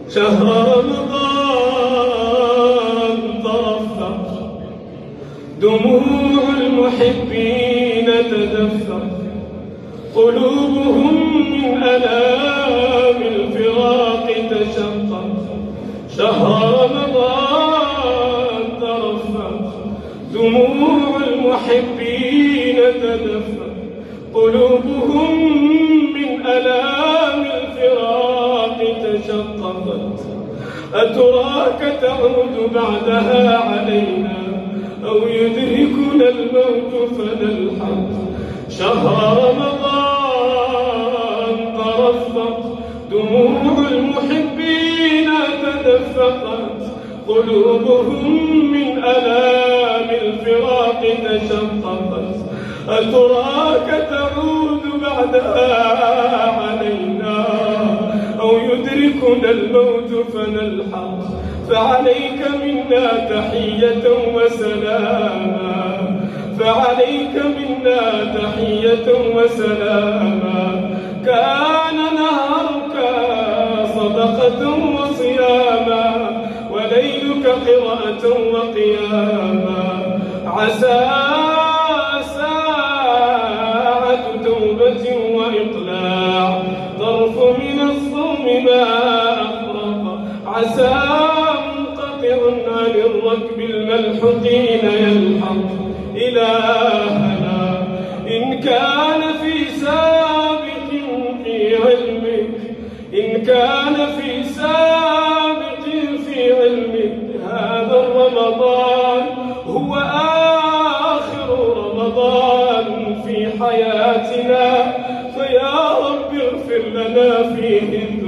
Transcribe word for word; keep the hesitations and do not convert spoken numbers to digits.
شهر رمضان ترفق، دموع المحبين تدفق، قلوبهم من ألام الفراق تشقق. شهر رمضان ترفق، دموع المحبين تدفق، قلوبهم من ألام الفراق تشققت. أتراك تعود بعدها علينا أو يدركنا الموت فنلحق. شهر رمضان ترفق، دموع المحبين تدفقت، قلوبهم من ألام الفراق تشققت. أتراك تعود بعدها علينا أو يدركنا الموت فنلحق. فعليك منا تحية وسلاما، فعليك منا تحية وسلاما. كان نهارك صدقة وصياما، وليلك قراءة وقياما. عسى ساعة توبة وإقلاع، طرف من الصوم ما أفرق. عسى منقطع عن الركب الملحقين يلحق إلهنا. إن كان في سابق في علمك، إن كان في سابق في علمك هذا الرمضان هو آخر رمضان في حياتنا، فيا رب اغفر لنا فيه